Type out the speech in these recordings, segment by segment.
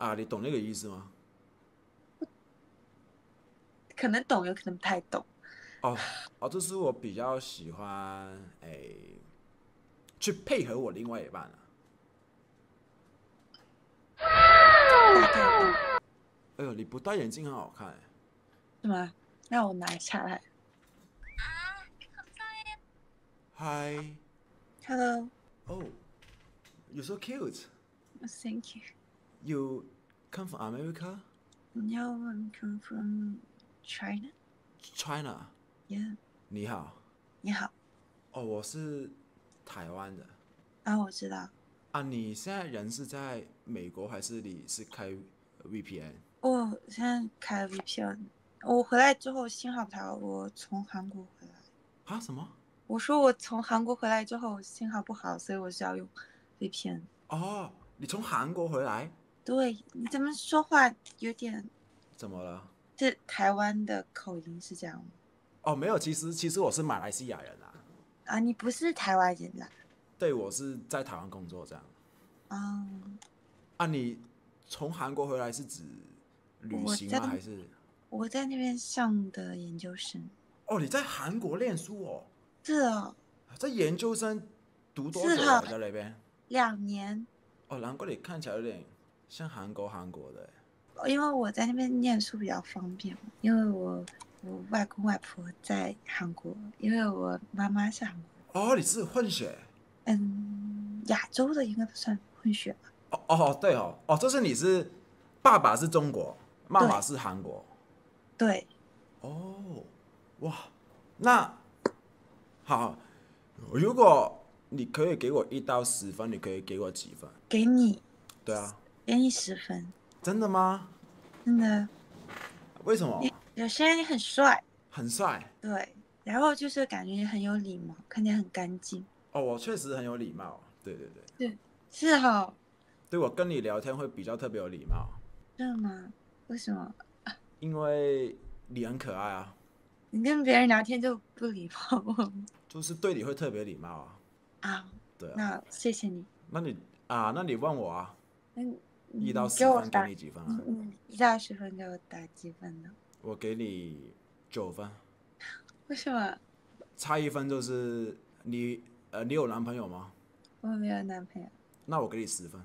你懂那个意思吗？ 可能懂，有可能不太懂。 哦就是我比较喜欢去配合我另外一半啊。 大概懂哎呦，你不戴眼镜很好看哎。 是吗？让我拿下来。 Hi。 Hello, Oh, you're so cute. thank you. You come from America? No, I'm come from China. China? Yeah, 你好。 你好。 我是台湾的。 啊，我知道。 你现在人是在美国还是你是开 VPN？ 我现在开了 VPN。我回来之后信号不太好，我从韩国回来。 什么？ 我说我从韩国回来之后信号不好，所以我是要用 VPN。 你从韩国回来？ 对，你怎么说话有点怎么了？ 是台湾的口音是这样吗？ 没有，其实我是马来西亚人啊。 啊，你不是台湾人啦？ 对，我是在台湾工作这样。 嗯， 你从韩国回来是指旅我在行吗？还是？ 我在那边上的研究生。 你在韩国念书哦？ 是哦， 在研究生读多是哈， 久了？在那边？ 2年。 难怪你看起来有点像韩国的。 因为我在那边念书比较方便嘛，因为我外公外婆在韩国，因为我妈妈是韩国人。 你是混血？ 亚洲的应该不算混血吧？ 对就是你是爸爸是中国，妈妈对是韩国。 对。 哦，哇，那好，如果你可以给我1到10分，你可以给我几分？ 给你对啊。 给你10分。 真的吗？ 真的。 为什么？ 有些人很帅。 很帅。 对，然后就是感觉很有礼貌，看起来很干净。 我确实很有礼貌。对对对。 对，是哈。 对，我跟你聊天会比较特别有礼貌。 真的吗？为什么？ 因为你很可爱啊。 你跟别人聊天就不礼貌吗？ 就是对你会特别礼貌啊。 啊， 对啊。 那谢谢你。 那你问我啊。 嗯一到给十分给我打， 你几分啊？ 1到10分给我打几分呢？ 我给你9分。 为什么？ 差1分就是你有男朋友吗？ 我没有男朋友。 那我给你10分。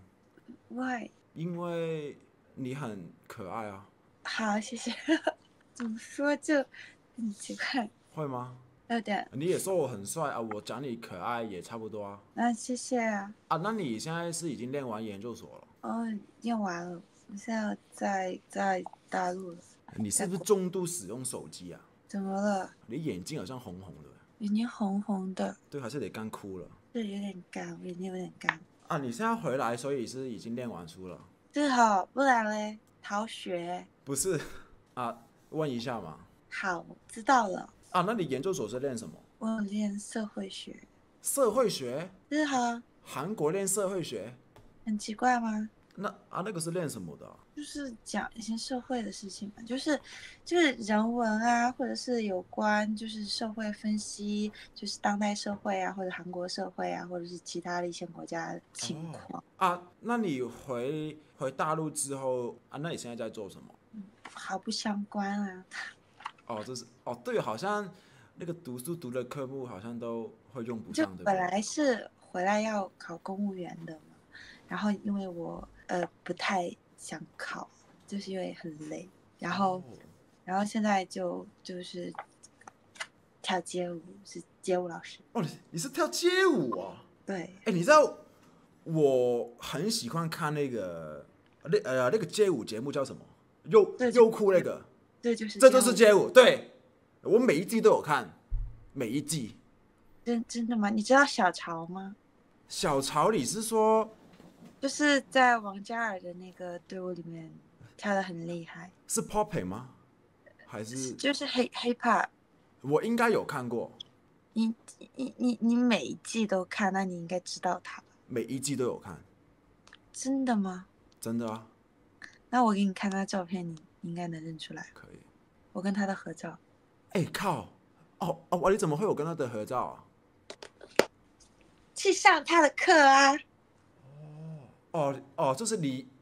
Why？ 因为你很可爱啊。 好，谢谢。怎么说就很奇怪。 会吗？ 有点。 你也说我很帅啊，我讲你可爱也差不多啊。 谢谢啊。 那你现在是已经念完研究所了？ 哦，念完了，我现在在大陆了。 你是不是在国。 重度使用手机啊？ 怎么了？ 你眼睛好像红红的。 眼睛红红的。 对，还是得干哭了？ 是有点干，我眼睛有点干。 你现在回来，所以是已经念完书了？ 是好，不然嘞，逃学。 不是问一下嘛。 好，知道了。 那你研究所是练什么？ 我有练社会学。 社会学？ 是好。 韩国练社会学？ 很奇怪吗？ 那个是练什么的？ 就是讲一些社会的事情嘛，就是人文啊，或者是有关就是社会分析，就是当代社会啊，或者韩国社会啊，或者是其他的一些国家的情况。 那你回大陆之后那你现在在做什么？ 毫不相关啊。 这是对，好像那个读书读的科目好像都会用不就上，对不对？ 本来是回来要考公务员的嘛，然后因为我不太想考，就是因为很累，然后现在就是跳街舞，是街舞老师。 你是跳街舞啊？ 对。 你知道我很喜欢看那个街舞节目叫什么？优酷那个。这就这就是街舞。 是街舞。对，我每一季都有看，每一季。 真的吗？你知道小潮吗？ 小潮，你是说就是在王嘉尔的那个队伍里面跳的很厉害。 是 popping 吗？还是就是hip hop。 我应该有看过？ 你每一季都看，那你应该知道他吧？ 每一季都有看。 真的吗？ 真的啊。 那我给你看他照片，你应该能认出来。 可以。 我跟他的合照。 靠！你怎么会有跟他的合照啊？ 去上他的课啊。 就是你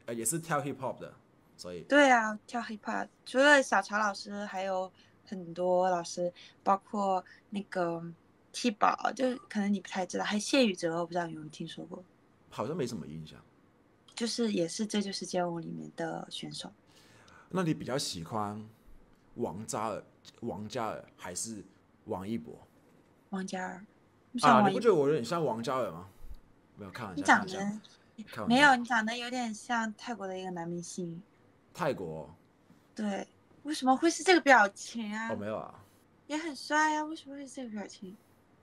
也是跳 hip hop 的，所以对啊，跳 hip hop，除了小乔老师，还有很多老师，包括那个 T 宝，就可能你不太知道，还有谢宇哲，我不知道有没有听说过， 好像没什么印象。 就是也是《这就是街舞》里面的选手。 那你比较喜欢王嘉尔、王嘉尔还是王一博？ 王嘉尔，像啊，你王一， 不觉得我有点像王嘉尔吗？没有，开玩你笑，开玩笑， 长得开玩笑。 没有，你长得有点像泰国的一个男明星。 泰国对，为什么会是这个表情哦， 啊？ 没有啊， 也很帅啊，为什么会是这个表情？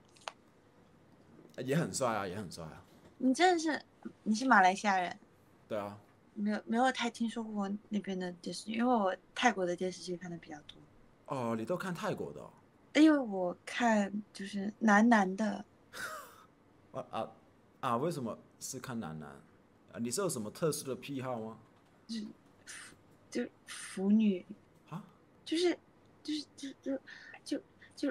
也很帅啊，也很帅啊。 你真的是，你是马来西亚人， 对啊， 没有太听说过那边的电视剧，因为我泰国的电视剧看的比较多， 哦，你都看泰国的哦？ 因为我看就是男男的， 啊啊啊！为什么是看男男？啊，你是有什么特殊的癖好吗？ 就腐女， 啊， 就是就就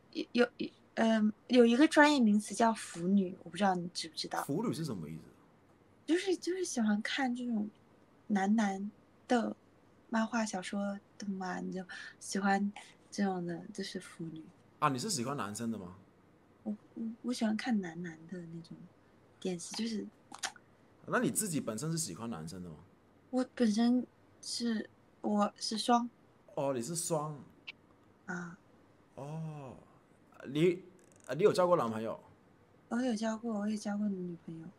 有一个专业名词叫腐女，我不知道你知不知道， 腐女是什么意思？ 就是喜欢看这种男男的漫画小说动漫，就喜欢这种的，就是腐女。 啊，你是喜欢男生的吗？ 我喜欢看男男的那种电视，就是那你自己本身是喜欢男生的吗？ 我本身是我是双哦，你是双啊， 哦，你你有交过男朋友？ 我也交过女朋友。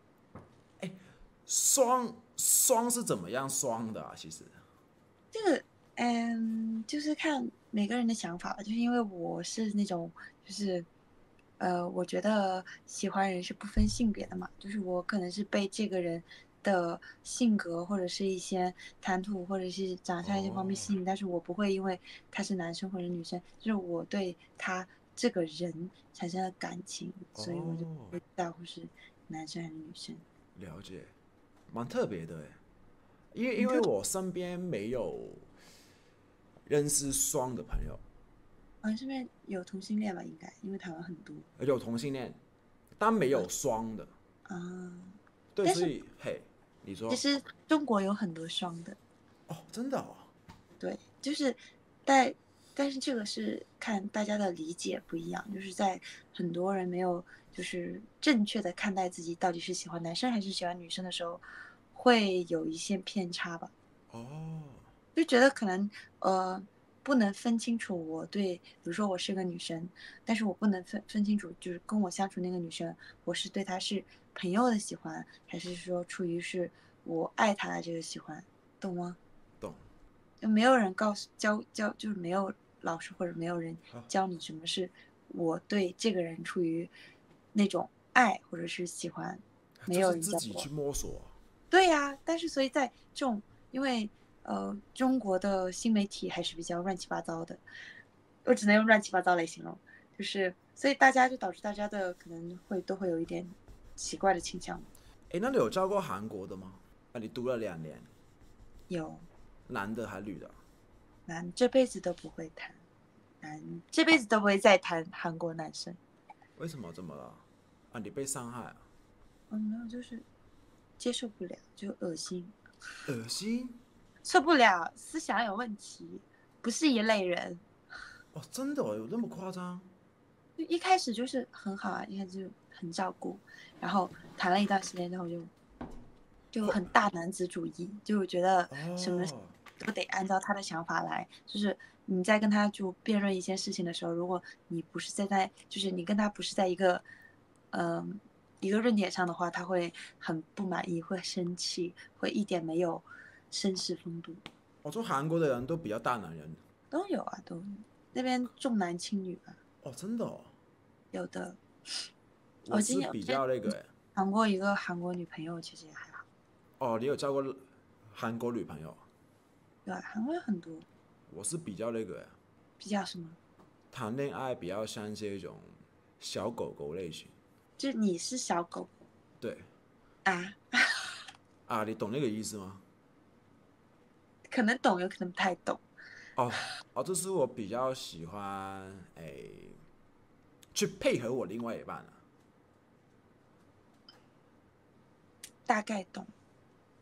双是怎么样双的啊？其实这个就是看每个人的想法吧，就是因为我是那种就是我觉得喜欢人是不分性别的嘛，就是我可能是被这个人的性格或者是一些谈吐或者是长相一些方面哦吸引，但是我不会因为他是男生或者女生，就是我对他这个人产生了感情，所以我就哦， 不会在乎是男生还是女生。 了解，蛮特别的诶。因为你特我身边没有认识双的朋友， 好像这边有同性恋吧，应该因为台湾很多有同性恋，但没啊有双的。 啊， 对， 但是所以嘿，你说其实中国有很多双的。 哦，真的哦， 对，就是但但是这个是看大家的理解不一样，就是在很多人没有就是正确的看待自己到底是喜欢男生还是喜欢女生的时候，会有一些偏差吧。 哦就觉得可能不能分清楚我对，比如说我是个女生，但是我不能分清楚，就是跟我相处那个女生，我是对她是朋友的喜欢，还是说出于是我爱她的这个喜欢，懂吗？ 懂就没有人告诉教，就是没有老师或者没有人好， 教你什么是我对这个人出于那种爱或者是喜欢，没有就是人教过。 自己去摸索。 对呀，但是所以在这种，因为中国的新媒体还是比较乱七八糟的，我只能用乱七八糟来形容，就是所以大家就导致大家的可能都会有一点奇怪的倾向。 哎，那你有交过韩国的吗？啊，你读了2年， 有男的还女的啊？ 男这辈子都不会谈，男这辈子都不会再谈韩国男生。 为什么这么了？啊，你被伤害啊？ 没有，就是接受不了，就恶心， 恶心受不了，思想有问题，不是一类人。 哦，真的哦，有那么夸张？ 就一开始就是很好啊，一开始就很照顾，然后谈了一段时间之后就会很大男子主义，就觉得什么哦， 都得按照他的想法来。就是你在跟他就辩论一些事情的时候，如果你不是就是你跟他不是在一个论点上的话，他会很不满意，会生气，会一点没有绅士风度。 我说韩国的人都比较大男人都有啊，都有那边重男轻女吧， 哦，真的哦， 有的。 我是比我今天较那个哎， 谈过一个韩国女朋友，其实也还好。 哦，你有交过韩国女朋友？ 对啊，韩国有很多我是比较那个哎， 比较什么， 谈恋爱比较像是一种小狗狗类型。 就你是小狗对啊， 啊，你懂那个意思吗？ 可能懂，有可能不太懂， 哦哦，就是我比较喜欢去配合我另外一半啊。 大概懂。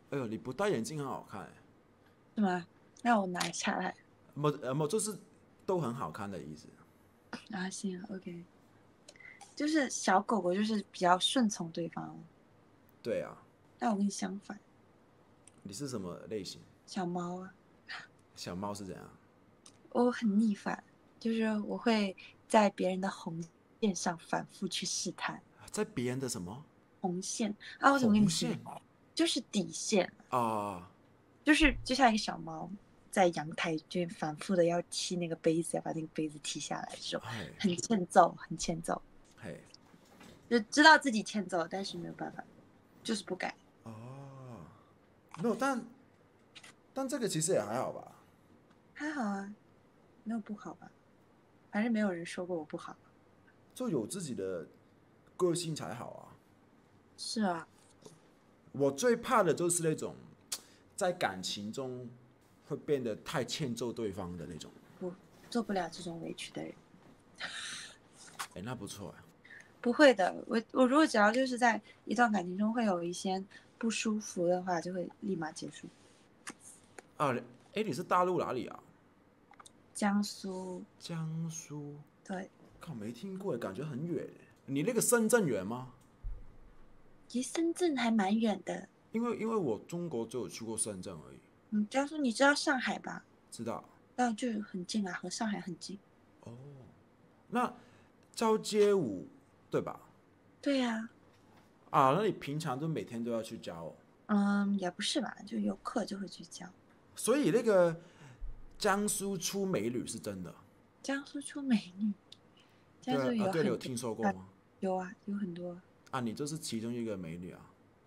哎呦，你不戴眼镜很好看哎。 是吗？那我拿下来。 就是都很好看的意思。 啊，行，OK。就是小狗狗就是比较顺从对方， 对啊， 但我跟你相反， 你是什么类型？ 小猫啊， 小猫是怎样？ 我很逆反，就是我会在别人的红线上反复去试探。 在别人的什么红线啊，我怎么跟你形容？ 红线就是底线， 啊？ 就是就像一个小猫在阳台就反复的要踢那个杯子，要把那个杯子踢下来，这种嘿， 很欠揍，很欠揍， 嘿， 就知道自己欠揍，但是没有办法，就是不改。 哦，没有，但这个其实也还好吧。 还好啊，没有不好吧？反正没有人说过我不好。 就有自己的个性才好啊。 是啊， 我最怕的就是那种在感情中会变得太欠揍对方的那种。 不做不了这种委屈的人。 哎，那不错啊。 不会的，我如果只要就是在一段感情中会有一些不舒服的话，就会立马结束。 啊，哎，你是大陆哪里啊？ 江苏， 江苏。 对， 靠，没听过，感觉很远。你那个深圳远吗？ 离深圳还蛮远的。 因为我中国只有去过深圳而已。 嗯，江苏你知道上海吧？ 知道。 那就很近啊，和上海很近。 哦，那教街舞对吧？ 对呀、 啊，那你平常都每天都要去教哦。 也不是吧，就有课就会去教。 所以那个江苏出美女是真的。 江苏出美女，江苏对啊，对，你有有很多啊， 听说过吗？ 有啊，有很多。 啊，你就是其中一个美女啊。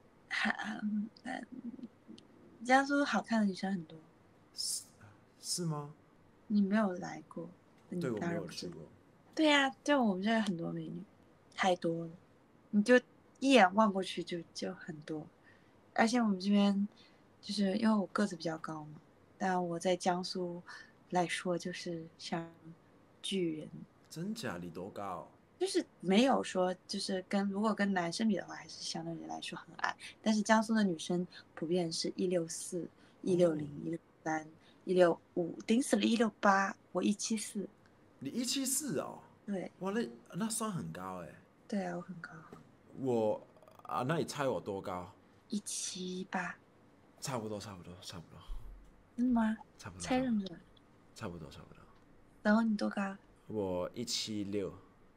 江苏好看的女生很多， 是吗？ 你没有来过，那你对，我没当然不知道。 有去过。 对呀、就我们这儿很多美女，太多了，你就一眼望过去就很多。而且我们这边就是因为我个子比较高嘛，但我在江苏来说就是像巨人， 真假？你多高？ 就是没有说就是如果跟男生比的话，还是相对来说很矮。但是江苏的女生普遍是164、 哦， 160、163、165，顶死了168，我174。 你174哦。 对哇，那算很高哎。 对啊，我很高， 我啊，那你猜我多高？ 178。 差不多，差不多，差不多， 真的吗？ 差不多，差不多， 猜认准。 差不多，差不多。 然后你多高？ 我176。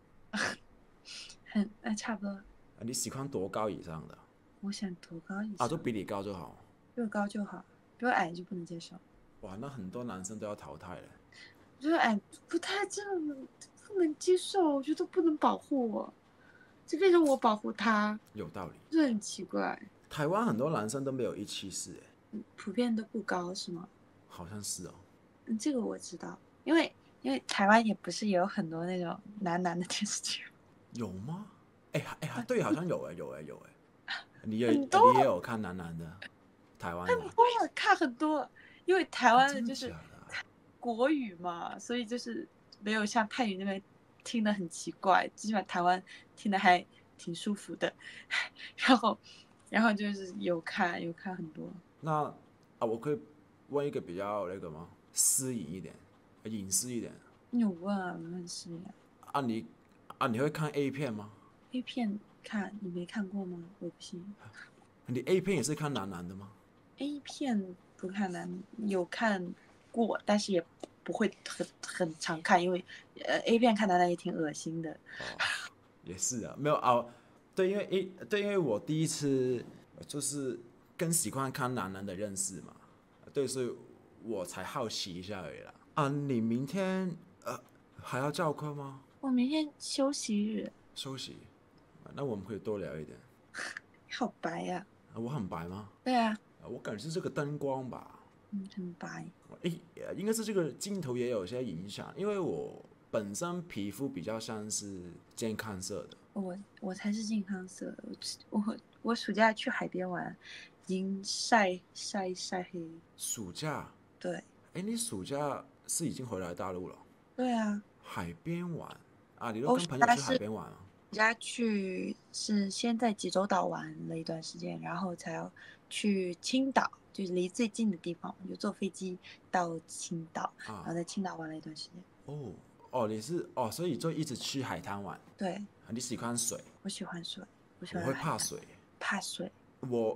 差不多。 你喜欢多高以上的？ 我想多高一啊， 些， 都比你高就好。 比我高就好，比我矮就不能接受。 哇，那很多男生都要淘汰了。 我觉得矮不太真的不能接受，我觉得不能保护我，就变成我保护他， 有道理。 这很奇怪。 台湾很多男生都没有174哎。 普遍都不高是吗？ 好像是哦。 这个我知道，因为台湾也不是也有很多那种男的电视剧， 有吗？哎，对，好像有哎，有哎，有哎。 很多你也有看男的，台湾的。 我也看很多，因为台湾的真的就是假的啊？ 国语嘛，所以就是没有像泰语那边听得很奇怪，基本台湾听得还挺舒服的。然后，然后就是有看很多。 那啊，我可以问一个比较那个吗？私隐一点，隐私一点。 你有问啊，我很是呀。 啊你你会看 A 片吗？ A 片看你没看过吗？我不信。 你 A 片也是看男的吗？ A 片不看男，有看过，但是也不会很常看，因为A 片看男的也挺恶心的。 哦，也是啊，没有啊。对，因为我第一次就是跟喜欢看男的认识嘛。对，所以我才好奇一下而已啦。啊，你明天还要教课吗？ 我明天休息日。 休息。那我们可以多聊一点。 好白呀、 我很白吗？ 对啊， 我感觉是这个灯光吧。 很白。 应该是这个镜头也有些影响，因为我本身皮肤比较像是健康色的。 我才是健康色的，我暑假去海边玩，已经晒黑。 暑假。 对哎，你暑假是已经回来大陆了？ 对啊， 海边玩啊？你都我跟朋友去海边玩啊？ 暑假去是先在济州岛玩了一段时间，然后才要去青岛，就是离最近的地方，我就坐飞机到青岛，然后啊， 在青岛玩了一段时间。 哦哦，你是哦，所以就一直去海滩玩。 对， 你喜欢水？ 我喜欢水，我喜我欢海滩， 会怕水。 怕水。 我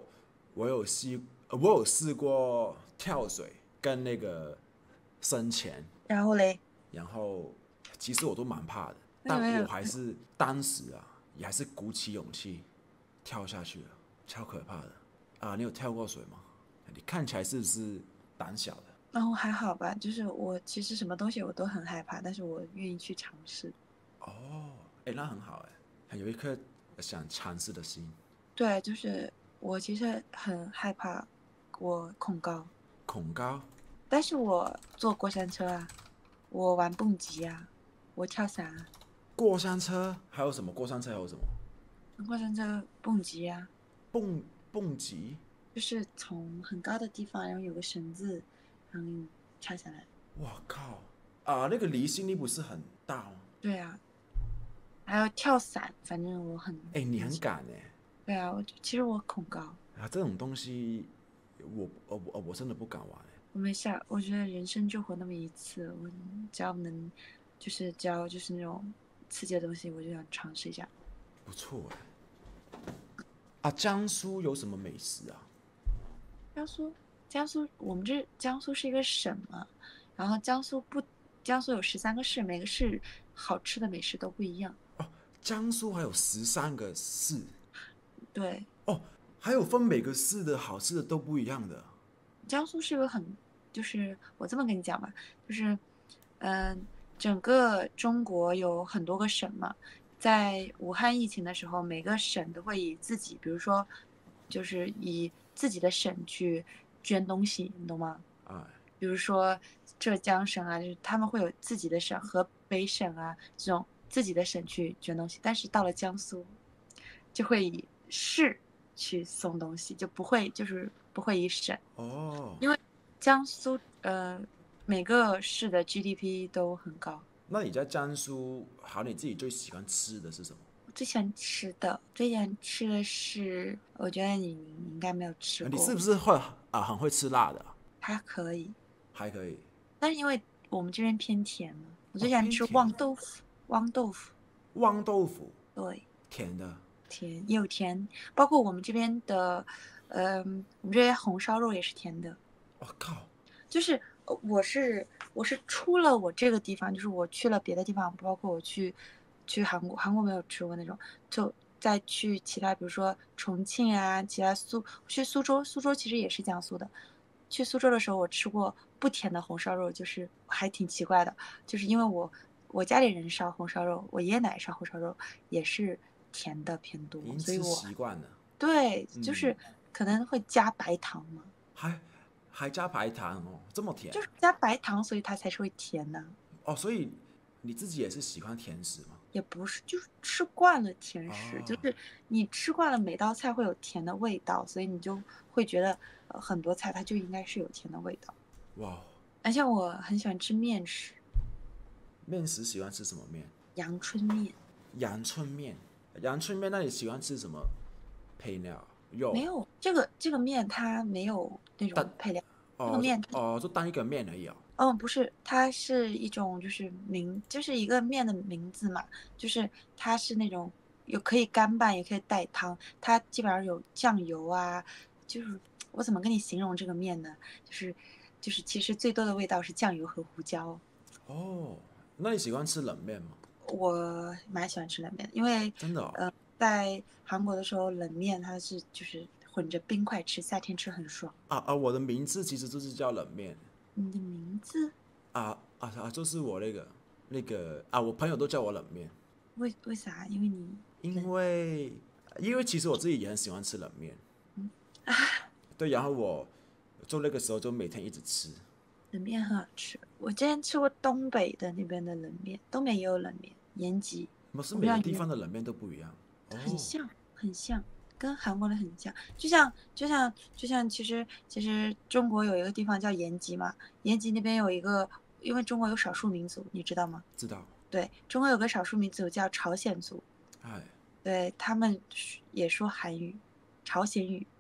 我有试过跳水跟那个深潜， 然后嘞， 然后其实我都蛮怕的，但那有没有？ 我还是当时也还是鼓起勇气跳下去了，超可怕的啊！你有跳过水吗？你看起来是不是胆小的？ 然后还好吧，就是我其实什么东西我都很害怕，但是我愿意去尝试。 哦，哎，那很好哎，还有一颗想尝试的心。 对，就是我其实很害怕，我恐高， 恐高、 但是我坐过山车啊，我玩蹦极啊，我跳伞啊， 过山车，还有什么？过山车还有什么？ 过山车蹦极啊， 蹦蹦极。 就是从很高的地方，然后有个绳子，然后你跳下来。 哇靠！啊，那个离心力不是很大吗？ 对啊，还有跳伞，反正我哎，你很喜欢。 很敢哎！ 对啊，其实我恐高， 啊，这种东西我真的不敢玩哎。 我没事儿，我觉得人生就活那么一次，我只要能，只要就是那种刺激的东西，我就想尝试一下。 不错哎。啊，江苏有什么美食啊？ 江苏，江苏，我们这江苏是一个省嘛，然后江苏有13个市，每个市好吃的美食都不一样。 江苏还有13个市对， 哦，还有分每个市的好吃的都不一样的。 江苏是个很，就是我这么跟你讲吧，就是，整个中国有很多个省嘛，在武汉疫情的时候，每个省都会以自己，比如说，就是以自己的省去捐东西，你懂吗？ 哎， 比如说浙江省啊，就是他们会有自己的省，河北省啊这种自己的省去捐东西，但是到了江苏，就会以市去送东西，就是不会以省。 哦， 因为江苏每个市的 GDP 都很高。 那你在江苏，好，你自己最喜欢吃的是什么？ 我最喜欢吃的是，我觉得你应该没有吃你是过， 不是会很会吃辣的啊？ 还可以， 还可以。 但是因为我们这边偏甜嘛，我最哦， 喜欢吃偏甜。 旺豆腐，汪豆腐， 汪豆腐， 对， 甜的。 甜也有甜，包括我们这边的，我们这边红烧肉也是甜的。 我靠！ 就是我是出了我这个地方，就是我去了别的地方，包括我去韩国，韩国没有吃过那种，就再去其他，比如说重庆啊，其他去苏州，苏州其实也是江苏的。去苏州的时候，我吃过不甜的红烧肉，就是还挺奇怪的，就是因为我家里人烧红烧肉，我爷爷奶奶烧红烧肉也是甜的偏多， 已经吃所以我习惯了。 对就嗯， 是可能会加白糖嘛。 还还加白糖哦，这么甜就是加白糖，所以它才是会甜的， 哦，所以你自己也是喜欢甜食吗？ 也不是就是吃惯了甜食，就哦， 是你吃惯了每道菜会有甜的味道，所以你就会觉得很多菜它就应该是有甜的味道。 哇， 而且我很喜欢吃面食， 面食喜欢吃什么面？ 阳春面。 阳春面，阳春面，那你喜欢吃什么配料？肉？ 没有这个面它没有那单种配料，这个哦， 面就单一个面而已哦。 不是，它是一种就是就是一个面的名字嘛，就是它是那种可以干拌，也可以带汤，它基本上有酱油啊，就是我怎么跟你形容这个面呢？就是其实最多的味道是酱油和胡椒。 哦，那你喜欢吃冷面吗？ 我蛮喜欢吃冷面的，因为真的哦。 在韩国的时候冷面它是就是混着冰块吃，夏天吃很爽。 我的名字其实就是叫冷面。 你的名字就是我那个我朋友都叫我冷面。 为啥？因为你因冷。 为因为其实我自己也很喜欢吃冷面。 嗯对，然后我就那个时候就每天一直吃。 冷面很好吃，我之前吃过东北的那边的冷面，东北也有冷面，延吉， 不是我不知每个地道你们方的冷面都不一样。哦， 很像，很像，跟韩国的很像，就像其实中国有一个地方叫延吉嘛，延吉那边有一个，因为中国有少数民族，你知道吗？ 知道。 对，中国有个少数民族叫朝鲜族， 哎， 对他们也说韩语，朝鲜语，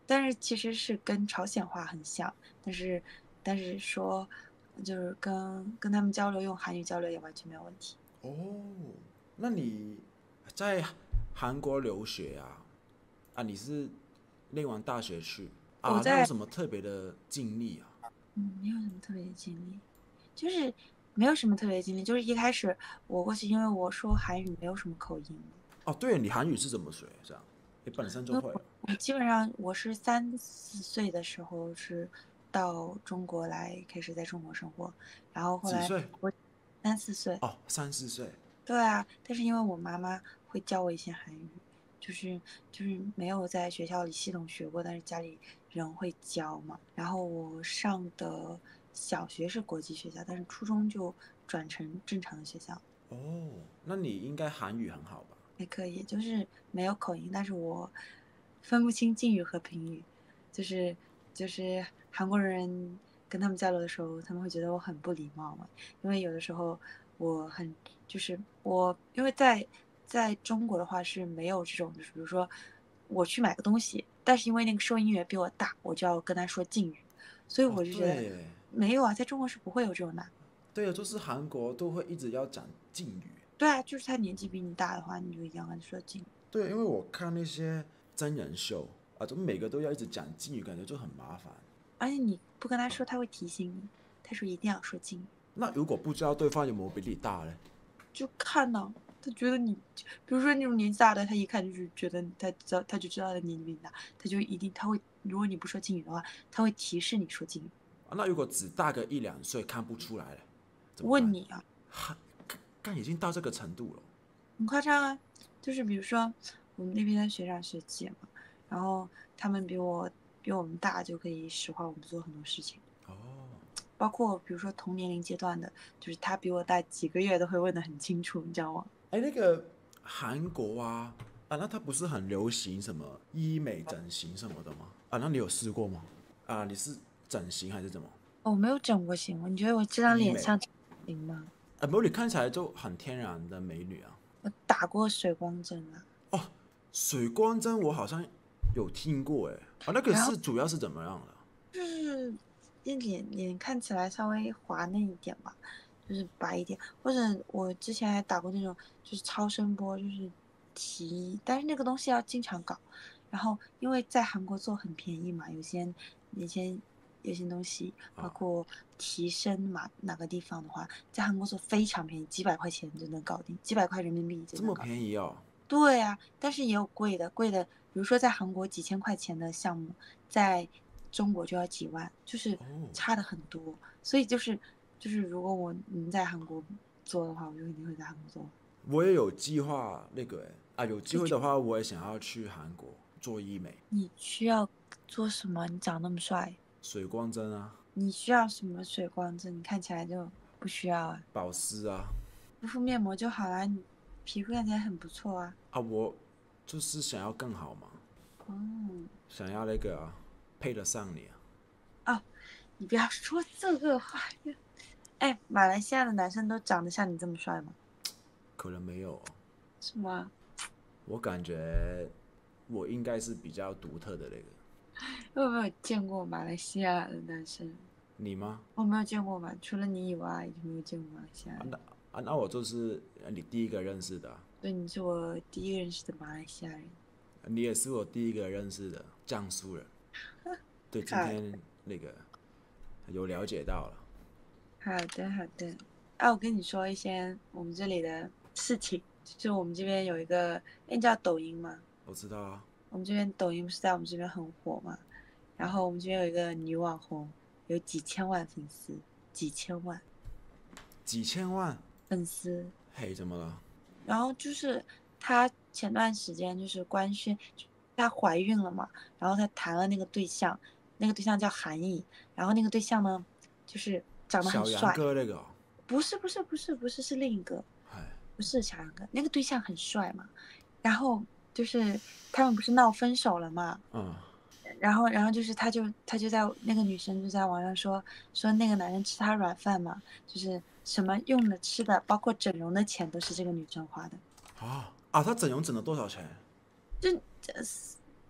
但是其实是跟朝鲜话很像，但是说就是跟他们交流用韩语交流也完全没有问题。 哦，那你在韩国留学啊？啊，你是念完大学去啊？那有我在什么特别的经历啊？ 没有什么特别的经历，就是没有什么特别的经历，就是一开始我过去，因为我说韩语没有什么口音嘛， 哦，对，你韩语是怎么学？这样，你本身就因为会了。 我基本上我是3、4岁的时候是到中国来开始在中国生活，然后后来几岁？ 我3、4岁。 哦，3、4岁。 对啊，但是因为我妈妈会教我一些韩语，就是没有在学校里系统学过，但是家里人会教嘛。然后我上的小学是国际学校，但是初中就转成正常的学校， 哦，那你应该韩语很好吧？ 还可以，就是没有口音，但是我分不清敬语和平语，就是韩国人跟他们交流的时候，他们会觉得我很不礼貌嘛，因为有的时候我很我因为在中国的话是没有这种，就是比如说我去买个东西，但是因为那个收银员比我大，我就要跟他说敬语，所以哦， 我就觉得对， 没有啊，在中国是不会有这种的。 对啊，就是韩国都会一直要讲敬语。 对啊，就是他年纪比你大的话，你就一样跟他说敬语。 对，因为我看那些真人秀啊，就每个都要一直讲敬语，感觉就很麻烦。 而且你不跟他说，他会提醒你，他说一定要说敬语， 那如果不知道对方有没有比你大嘞？ 就看呢、他觉得你，比如说那种年纪大的，他一看就是觉得他就知道他年纪比你大，他就一定他会，如果你不说敬语的话，他会提示你说敬语， 啊，那如果只大个1、2岁看不出来嘞，怎么办？ 问你啊， 干已经到这个程度了。 很夸张啊，就是比如说我们那边的学长学姐嘛，然后他们比我们大，就可以使唤我们做很多事情， 哦， 包括比如说同年龄阶段的，就是他比我大几个月都会问得很清楚，你知道吗？ 哎，那个韩国啊，啊，那它不是很流行什么医美整形什么的吗？啊，那你有试过吗？啊，你是整形还是怎么？ 哦我没有整过形，你觉得我这张医美？ 脸像整形吗？ 啊，不，你看起来就很天然的美女啊。 我打过水光针啊， 哦，水光针我好像有听过，哎，啊，那个然后是主要是怎么样的？ 就是脸看起来稍微滑嫩一点吧，就是白一点，或者我之前还打过那种就是超声波，就是但是那个东西要经常搞，然后因为在韩国做很便宜嘛，有些有些东西包啊， 括提升嘛哪个地方的话，在韩国做非常便宜，几百块钱就能搞定，几百块人民币就这么能搞定。 便宜哦？ 对呀，但是也有贵的，比如说在韩国几千块钱的项目，在中国就要几万，就是哦， 差的很多。所以就是如果我能在韩国做的话，我就肯定会在韩国做。 我也有计划那个，哎，啊，有机你会的话，我也想要去韩国做医美、 你需要做什么？你长那么帅， 水光针啊、 你需要什么水光针？你看起来就不需要啊， 保湿啊。 敷敷面膜就好啦。你皮肤看起来很不错啊。 啊，我就是想要更好嘛， 哦想要那个啊配得上你啊。 哦，你不要说这个话。哎，马来西亚的男生都长得像你这么帅吗？ 可能没有哦， 是吗？ 我感觉我应该是比较独特的那个。 我有没有见过马来西亚的男生？ 你吗？ 我没有见过嘛，除了你以外，就没有见过马来西亚啊， 人。 那我就是你第一个认识的啊， 所以你是我第一个认识的马来西亚人。 你也是我第一个认识的江苏人。对，今好， 天那个有了解到了。 好的，好的。啊，我跟你说一些我们这里的事情，就是我们这边有一个，你知道抖音吗？ 我知道啊。 我们这边抖音不是在我们这边很火嘛？然后我们这边有一个女网红，有几千万粉丝，几千万几千万？ 粉丝。 嘿，怎么了？ 然后就是她前段时间就是官宣，她怀孕了嘛，然后她谈了那个对象，那个对象叫韩毅，然后那个对象呢，就是长得很小杨帅， 哥那个哦？ 不是是另一个， 哎， 不是小杨哥，那个对象很帅嘛，然后就是他们不是闹分手了嘛， 嗯， 然后就是他就在那个女生就在网上说那个男人吃她软饭嘛，就是什么用的吃的，包括整容的钱都是这个女生花的。 啊，他整容整了多少钱？ 就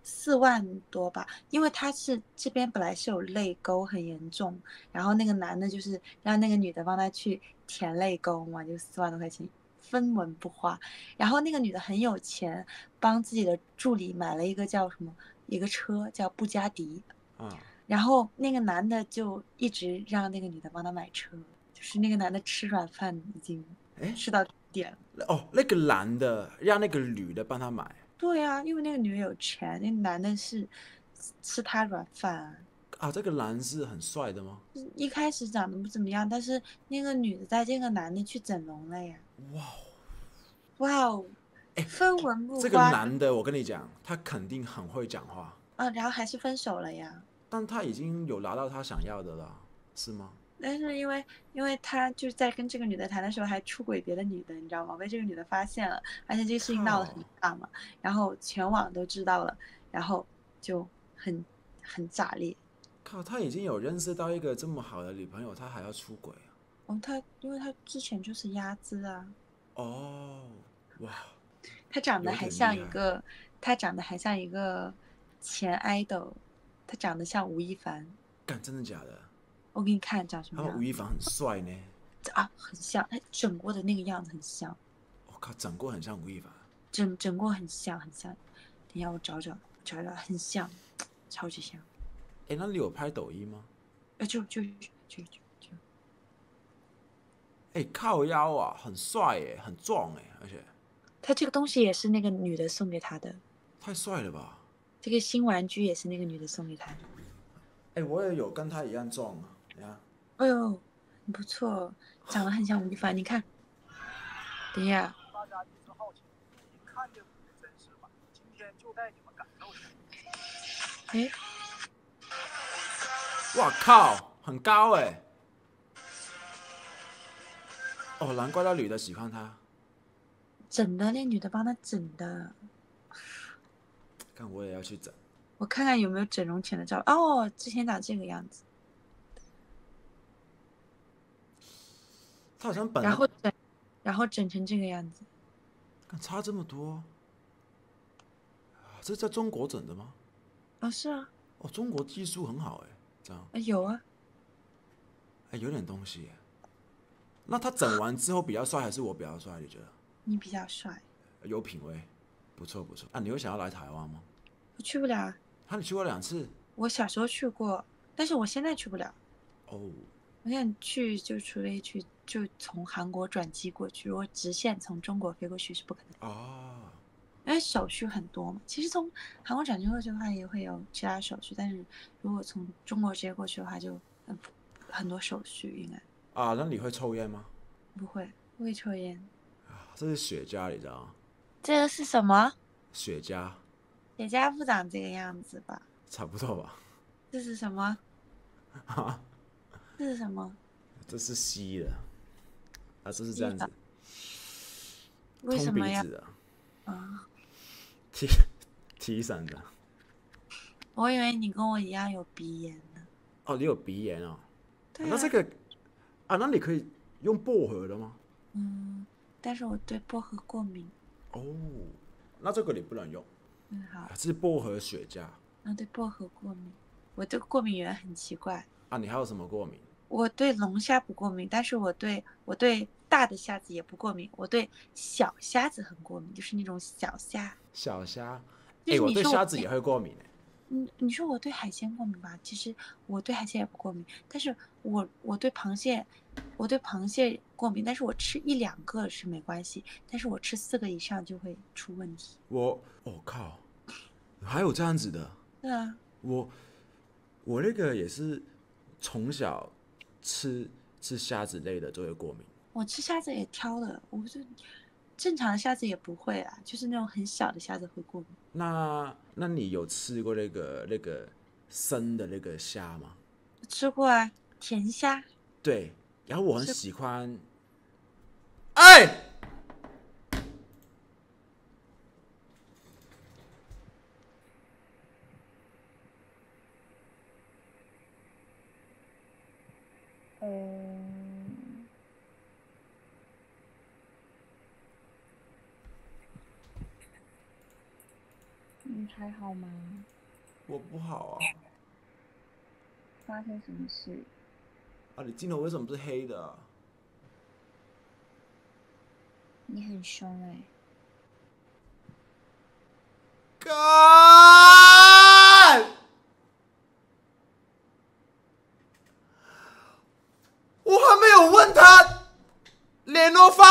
4万多吧，因为他是这边本来是有泪沟很严重，然后那个男的就是让那个女的帮他去填泪沟嘛，就4万多块钱分文不花。然后那个女的很有钱，帮自己的助理买了一个叫什么一个车叫布加迪， 啊， 然后那个男的就一直让那个女的帮他买车，就是那个男的吃软饭已经哎， 吃到点了。 哦，那个男的让那个女的帮他买。 对啊，因为那个女的有钱，那个男的是吃他软饭啊。 啊，这个男是很帅的吗？ 一开始长得不怎么样，但是那个女的带这个男的去整容了呀。 哇， 哇哦，分文不这个花男的，我跟你讲，他肯定很会讲话， 啊，然后还是分手了呀。 但他已经有拿到他想要的了，是吗？ 但是因为他就是在跟这个女的谈的时候还出轨别的女的，你知道吗？被这个女的发现了，而且这个事情闹得很靠， 大嘛，然后全网都知道了，然后就很炸裂。 靠，他已经有认识到一个这么好的女朋友，他还要出轨啊？ 哦，因为他之前就是鸭子啊。 哦，哇， 他长得有还点厉害。 像一个，他长得还像一个前 idol，他长得像吴亦凡。 干，真的假的？ 我给你看长什么他们吴样亦凡很帅呢。 啊，很像，他整过的那个样子很像， 我靠，整过很像吴亦凡。 整过很像很像。等一下我找找，很像，超级像。 哎，那你有拍抖音吗？ 就， 哎，靠腰啊，很帅哎，很壮哎，而且他这个东西也是那个女的送给他的， 太帅了吧！ 这个新玩具也是那个女的送给他的。 哎，我也有跟他一样壮啊，你看。 哎呦，很不错，长得很像吴亦凡，你看。等一下， 大家一直好奇，你看见鬼真实吗？今天就带你们感受一下。 哎， 哇靠，很高哎！哦，难怪那女的喜欢他。 整的那女的帮他整的。 看我也要去整。 我看看有没有整容前的照。哦，之前长这个样子， 他好像本来然后整成这个样子。 看差这么多，这在中国整的吗？ 哦，是啊， 哦，中国技术很好哎，这样有啊。 哎有点东西哎。那他整完之后比较帅还是我比较帅？你觉得？ 你比较帅。 有品味，不错不错。啊，你会想要来台湾吗？ 我去不了啊。 啊，你去过2次？ 我小时候去过，但是我现在去不了。 哦， 我现在去就除非去就从韩国转机过去，如果直线从中国飞过去是不可能， 啊， 因为手续很多嘛。其实从韩国转机过去的话也会有其他手续，但是如果从中国直接过去的话就很多手续应该啊，那你会抽烟吗？ 不会。不会抽烟。 这是雪茄，你知道吗？ 这个是什么？ 雪茄雪茄不长这个样子吧？ 差不多吧？ 这是什么？这是什么？ 这是吸的，啊，这是这样子， 为通什么要鼻子的， 啊？ 提提神的。 我以为你跟我一样有鼻炎呢。 哦，你有鼻炎哦？ 对啊。 那这个啊，那你可以用薄荷的吗？ 但是我对薄荷过敏。 哦，那这个你不能用， 好。 是薄荷雪茄。 对薄荷过敏。我这个过敏源很奇怪。 啊，你还有什么过敏？ 我对龙虾不过敏，但是我对大的虾子也不过敏，我对小虾子很过敏，就是那种小虾。 小虾？哎， 就是我你说我对虾子也会过敏哎。 你说我对海鲜过敏吧？其实我对海鲜也不过敏，但是我对螃蟹，我对螃蟹过敏，但是我吃1-2个是没关系，但是我吃4个以上就会出问题。 我靠，还有这样子的？ 对啊。 我那个也是从小吃虾子类的就会过敏。 我吃虾子也挑的，我就正常的虾子也不会啦，就是那种很小的虾子会过敏。 那你有吃过那个生的那个虾吗？ 吃过啊，甜虾。 对，然后我很是喜欢。哎， 还好吗？ 我不好啊。 发生什么事？ 啊，你镜头为什么是黑的啊？ 你很凶哎、 干！我还没有问他联络方